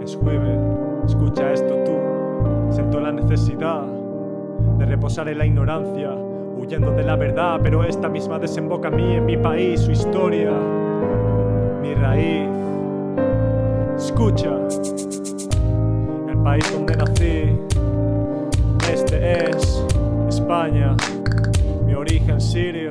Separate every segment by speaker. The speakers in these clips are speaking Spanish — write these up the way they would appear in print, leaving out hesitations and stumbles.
Speaker 1: Swivel, escucha esto tú. Siento la necesidad de reposar en la ignorancia, huyendo de la verdad, pero esta misma desemboca en mí, en mi país, su historia, mi raíz. Escucha, el país donde nací, este es España, mi origen sirio.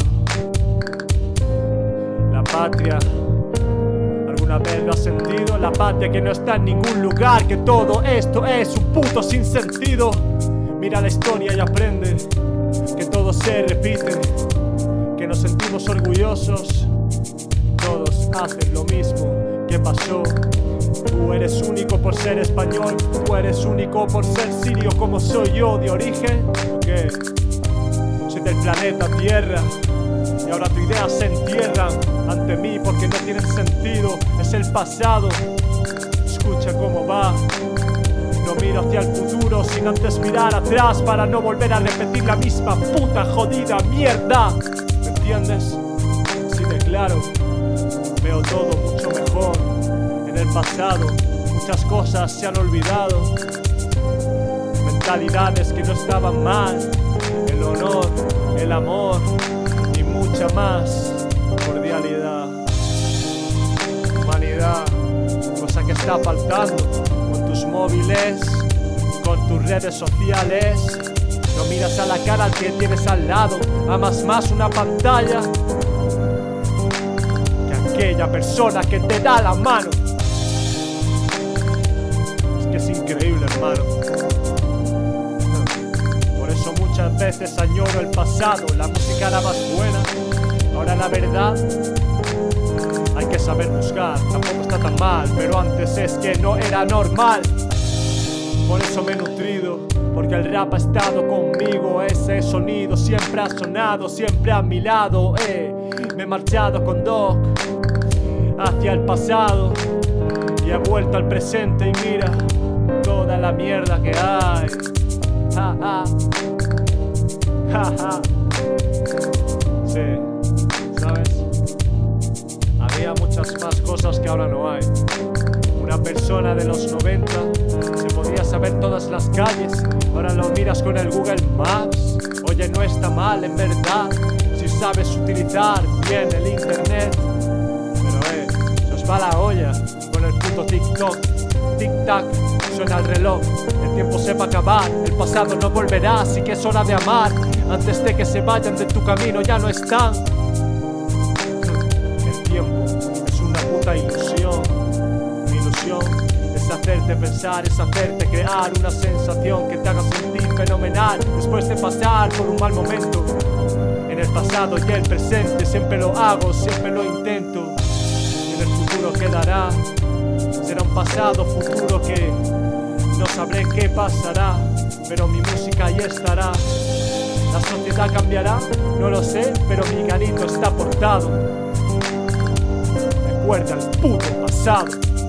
Speaker 1: La patria, ¿alguna vez lo has sentido? La patria que no está en ningún lugar, que todo esto es un puto sinsentido. Mira la historia y aprende que todo se repite, que nos sentimos orgullosos, todos hacen lo mismo. ¿Qué pasó? Tú eres único por ser español, tú eres único por ser sirio como soy yo de origen. ¿Qué? Soy del planeta Tierra y ahora tus ideas se entierran ante mí porque no tienen sentido, es el pasado. Escucha cómo va. No miro hacia el futuro sin antes mirar atrás para no volver a repetir la misma puta jodida mierda. ¿Me entiendes? Así de claro, veo todo mucho mejor. En el pasado muchas cosas se han olvidado, mentalidades que no estaban mal, el honor, el amor y mucha más cordialidad. Humanidad, cosa que está faltando. Con tus móviles, con tus redes sociales, no miras a la cara al que tienes al lado, amas más una pantalla que aquella persona que te da la mano. Es que es increíble, hermano. Por eso muchas veces añoro el pasado, la música era más buena. Ahora la verdad hay que saber buscar, tampoco está tan mal, pero antes es que no era normal. Por eso me he nutrido, porque el rap ha estado conmigo. Ese sonido siempre ha sonado, siempre a mi lado. Me he marchado con Doc hacia el pasado y he vuelto al presente y mira toda la mierda que hay. Ja, ja. Ja, ja. Sí, ¿sabes? Había muchas más cosas que ahora no hay. Una persona de los 90 se podía saber todas las calles, ahora lo miras con el Google Maps. Oye, no está mal en verdad, si sabes utilizar bien el internet. Pero se os va la olla con el puto TikTok. Tic-tac, suena el reloj, el tiempo se va a acabar, el pasado no volverá, así que es hora de amar. Antes de que se vayan de tu camino ya no están. El tiempo es una puta ilusión. Mi ilusión es hacerte pensar, es hacerte crear una sensación que te haga sentir fenomenal después de pasar por un mal momento. En el pasado y el presente siempre lo hago, siempre lo intento. Y en el futuro quedará, será un pasado futuro que no sabré qué pasará, pero mi música ahí estará. ¿La sociedad cambiará? No lo sé, pero mi granito está aportado. Recuerda el puto pasado.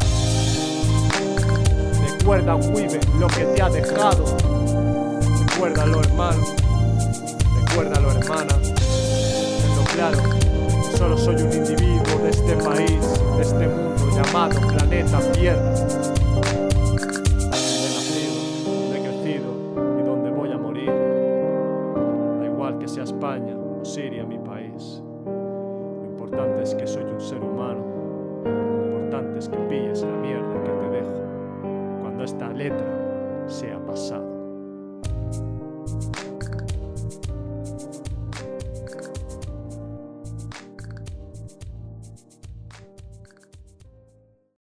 Speaker 1: Recuerda, Weave, lo que te ha dejado. Recuérdalo, hermano. Recuérdalo, hermana. Tenlo claro, que solo soy un individuo de este país, de este mundo llamado planeta Tierra. Donde he nacido, donde he crecido y donde voy a morir. Da igual que sea España o Siria, mi país. Lo importante es que soy un ser humano. Lo importante es que pilles la mierda que te dejo cuando esta letra sea pasado.